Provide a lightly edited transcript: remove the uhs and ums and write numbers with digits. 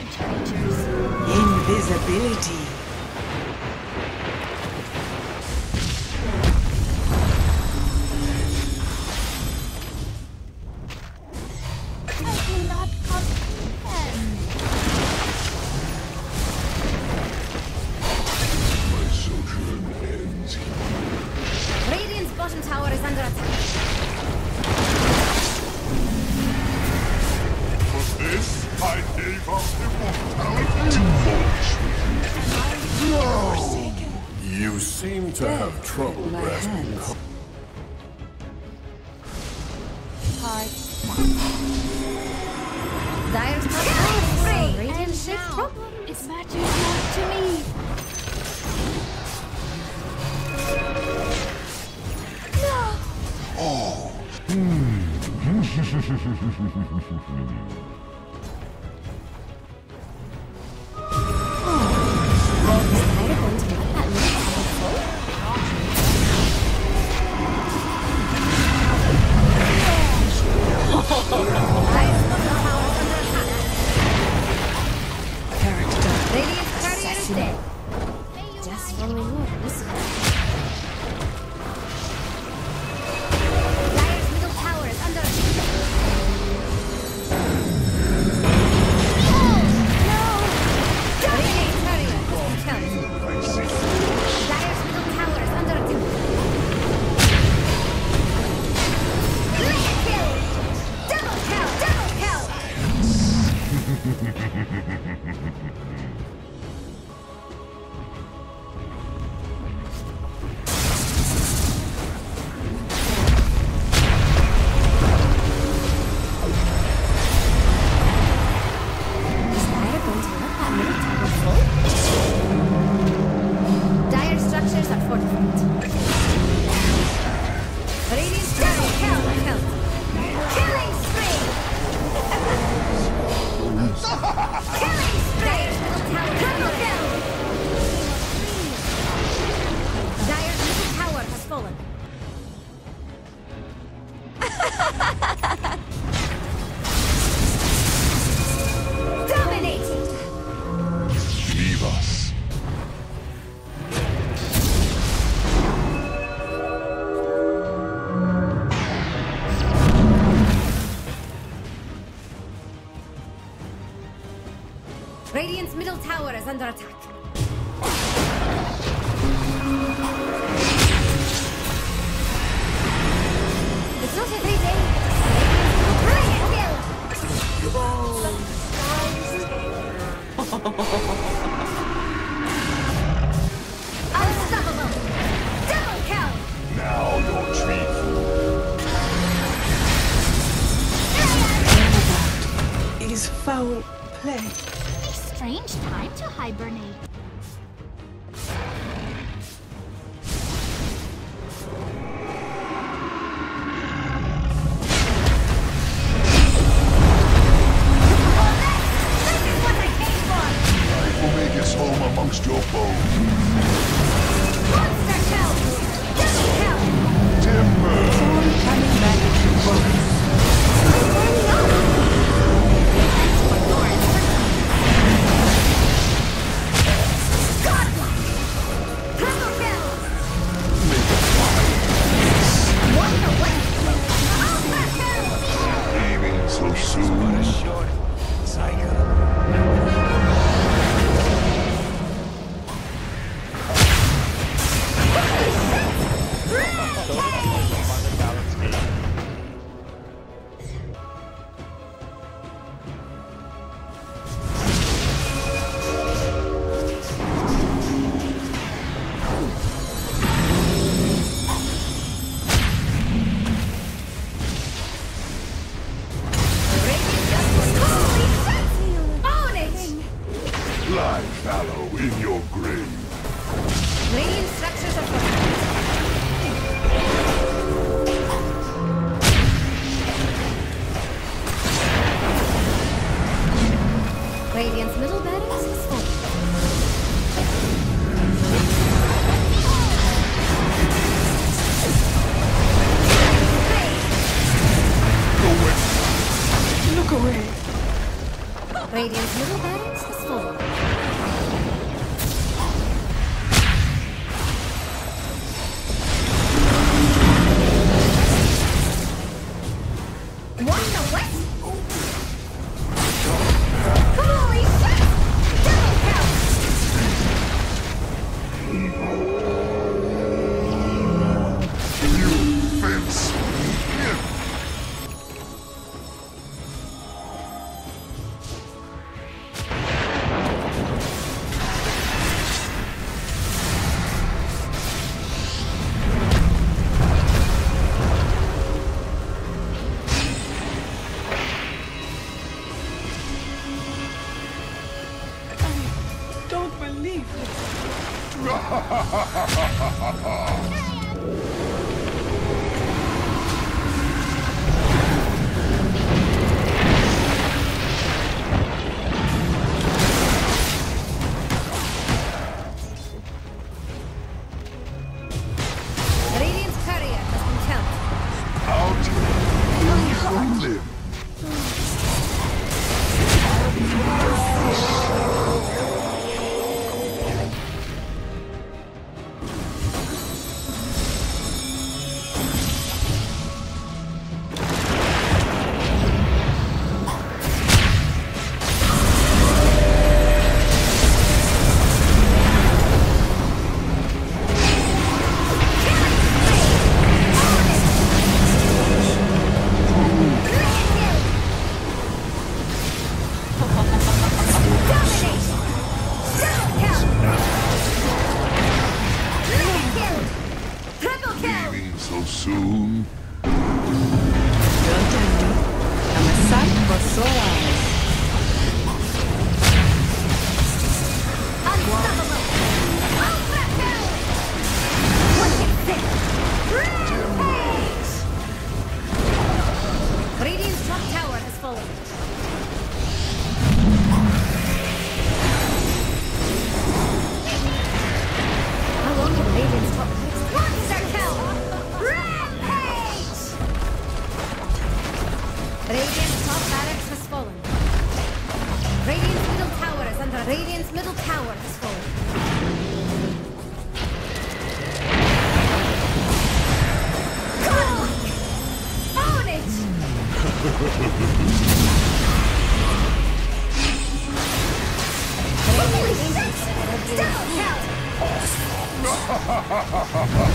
creatures. Invisibility. I cannot comprehend. My sojourn ends here. Radiant's bottom tower is under attack. For this, I gave up immortality. No! You seem to have trouble grasping. Dire's top tower is free. Radiant shift problem. It matters not to me. No. Oh. Just follow yours. Dire's middle tower is under attack. No! Radiant courier has been killed. Dire's middle tower is under attack. Mega kill! Double kill! Double kill! Is Dire going to let that middle tower fall? Dire structures are fortified. Radiant double kill! Killing spree! Killing spree! Middle tower triple kill! Dire's middle tower has fallen. Dominated! Leave us. Radiant's middle tower is under attack. It's not every day. Brilliant kill! Unstoppable! Double kill! Now your treat. Is foul play. A strange time to hibernate. This is what I came for! Life will make its home amongst your bones. Monster kill! Double kill! Timber! Coming back to focus. Godlike! Triple kill! Wonder what? Ultra kill! Aiming so soon. Own it! Lie fallow in your grave. Radiant structures are fortified. Radiant's middle barracks is full. Look away. Radiant's middle barracks has fallen. What the what? Holy shit! Double count! You fence me in. Don't believe it. Radiant's courier has been killed. Out. You live. Leaving so soon. Don't tell me. I'm a sight for sore eyes. Unstoppable! Ultra kill! What is this? Rampage! Radiant's top tower has fallen. How long can Radiant's top monster kill? Rampage! Radiant's top barracks has fallen. Radiant's middle tower is under. Radiant's middle tower has fallen. God! Own it! Holy shit! Double kill!